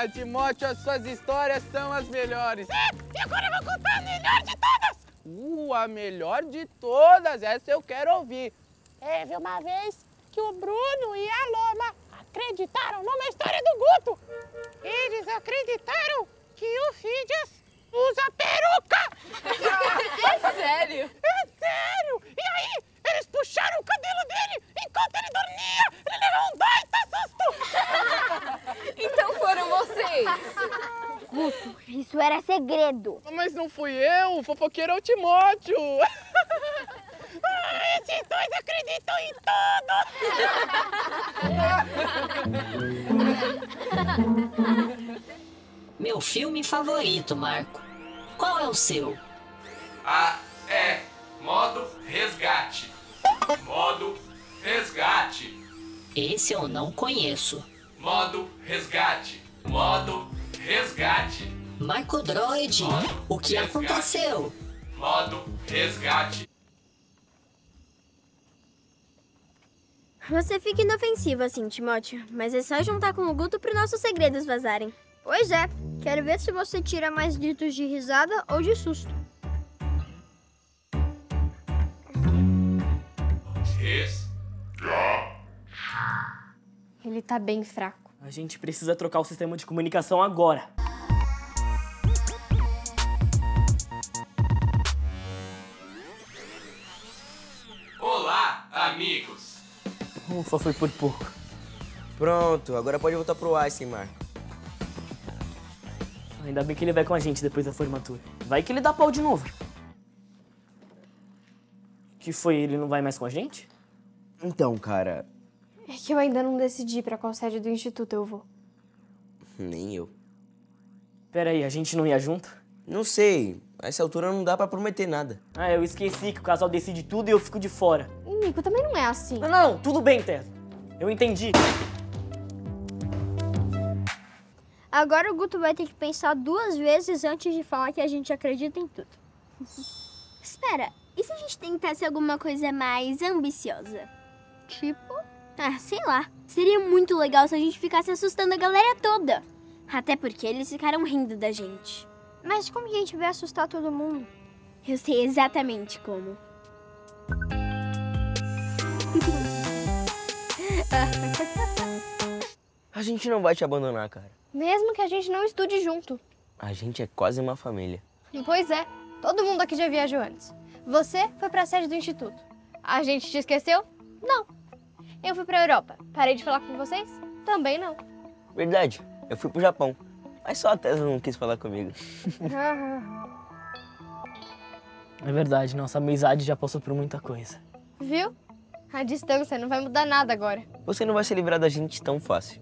Timóteo, as suas histórias são as melhores. E agora eu vou contar a melhor de todas. A melhor de todas, essa eu quero ouvir. Teve uma vez que o Bruno e a Loma acreditaram numa história do Guto. Eles acreditaram que o Fídias usa peruca. É sério? É sério! E aí, eles puxaram o cabelo dele enquanto ele dormia! Ele levou um baita susto! Então foram vocês! Guto, isso era segredo. Mas não fui eu, o fofoqueiro é o Timóteo. Esses dois acreditam em tudo! Meu filme favorito, Marco. Qual é o seu? Modo resgate. Modo resgate. Esse eu não conheço. Modo resgate. Modo resgate. Marco Droid, o que aconteceu? Modo resgate. Você fica inofensivo assim, Timóteo, mas é só juntar com o Guto para os nossos segredos vazarem. Pois é, quero ver se você tira mais gritos de risada ou de susto. Ele tá bem fraco. A gente precisa trocar o sistema de comunicação agora. Olá, amigos. Ufa, foi por pouco. Pronto, agora pode voltar pro Einstein, Marco. Ainda bem que ele vai com a gente depois da formatura. Vai que ele dá pau de novo. Que foi, ele não vai mais com a gente? Então, cara... É que eu ainda não decidi pra qual sede do instituto eu vou. Nem eu. Pera aí, a gente não ia junto? Não sei. A essa altura não dá pra prometer nada. Ah, eu esqueci que o casal decide tudo e eu fico de fora. Nico, também não é assim. Não, tudo bem, Tess. Eu entendi. Agora o Guto vai ter que pensar 2 vezes antes de falar que a gente acredita em tudo. Espera, e se a gente tentasse alguma coisa mais ambiciosa? Tipo? Sei lá. Seria muito legal se a gente ficasse assustando a galera toda. Até porque eles ficaram rindo da gente. Mas como que a gente vai assustar todo mundo? Eu sei exatamente como. A gente não vai te abandonar, cara. Mesmo que a gente não estude junto. A gente é quase uma família. Pois é, todo mundo aqui já viajou antes. Você foi pra sede do instituto. A gente te esqueceu? Não. Eu fui pra Europa. Parei de falar com vocês? Também não. Verdade, eu fui pro Japão. Mas só a Tessa não quis falar comigo. É verdade, nossa amizade já passou por muita coisa. Viu? A distância não vai mudar nada agora. Você não vai se livrar da gente tão fácil.